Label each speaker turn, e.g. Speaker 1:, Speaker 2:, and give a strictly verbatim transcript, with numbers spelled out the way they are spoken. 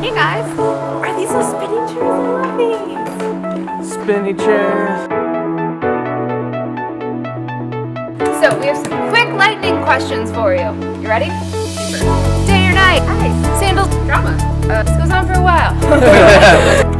Speaker 1: Hey guys, are these those spinning chairs? I love these.
Speaker 2: Spinny chairs.
Speaker 1: So we have some quick lightning questions for you. You ready? Super. Day or night? Ice. Sandals. Drama. Uh, this goes on for a while.